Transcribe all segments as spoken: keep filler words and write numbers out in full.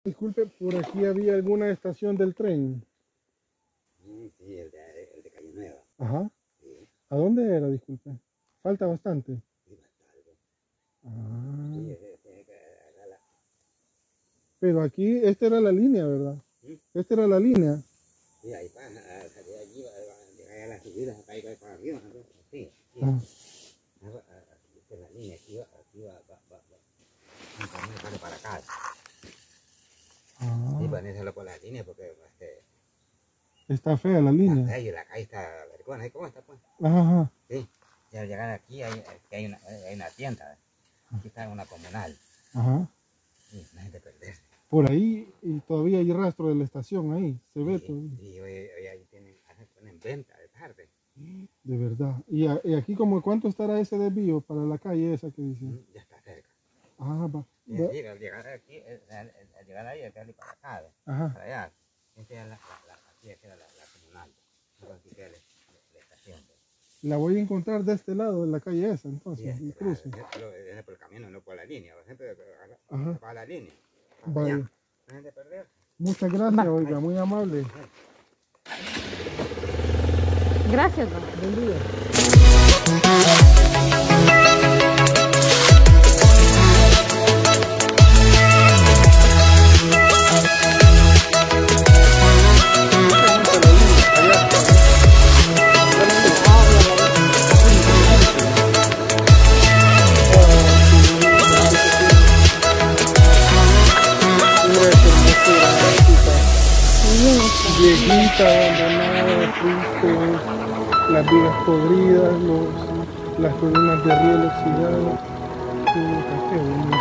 Disculpe, ¿por aquí había alguna estación del tren? Sí, sí, el de, el de Calle Nueva. Ajá. Sí. ¿A dónde era? Disculpe. Falta bastante. Sí, bastante. Ah. Sí, ese, ese, ese, la... Pero aquí, esta era la línea, ¿verdad? ¿Sí? Esta era la línea. Sí, ahí pasa, salir de allí, llegar a las subidas, acá y va para arriba, ¿no? Sí, sí. Ah. Esta es la línea, aquí va, aquí va, va, va, va. Un para acá. Ah. Sí, pues hacerlo por la línea porque este, está fea la línea. Está fea y la calle está vergüenza. ¿Ahí cómo está pues? Ajá, ajá. Sí. Y al llegar aquí hay, hay, una, hay una tienda. Aquí está una comunal. Ajá. Sí, no hay de perderse. Por ahí y todavía hay rastro de la estación ahí. Se ve Sí, todo. y hoy, hoy ahí tienen, ponen venta de tarde. De verdad. ¿Y, a, y aquí como cuánto estará ese desvío para la calle esa que dice? Mm, ya está cerca. Ah, va. Sí, sí, al llegar aquí, al, al llegar ahí, hay que darle para acá, Ajá. para allá. Esta es la, la, la, aquí queda la, la comunal. Aquí queda la, la, la estación. La voy a encontrar de este lado, de la calle esa, entonces, Sí, el este, cruce. es por el camino, no por la línea. Siempre Ajá. para la línea. Vale. No hay de perder. Muchas gracias, oiga, muy amable. Gracias, don. Buen día. Viejita, abandonada, triste, las vigas podridas, los, las columnas de riel oxidadas. Qué bonito.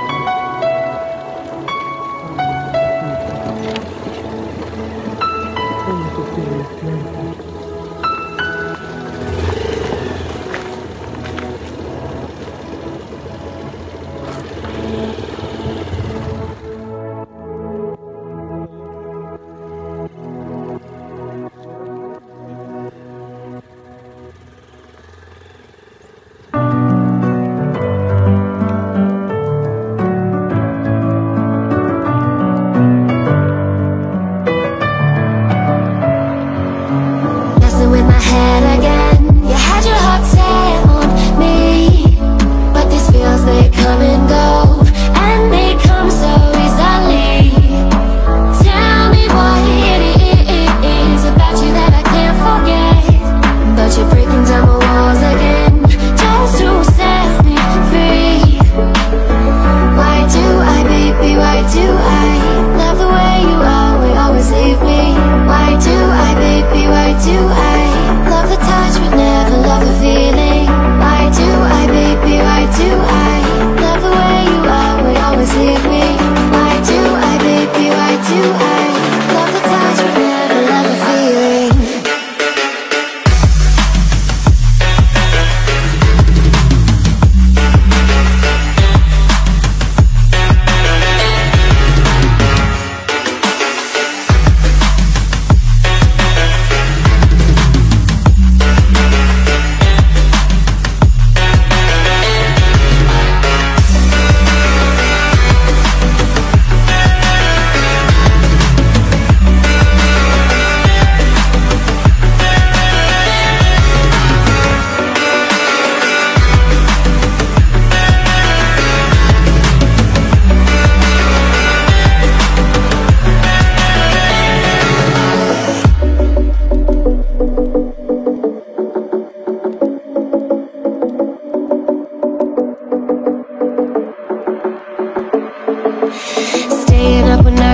Staying up when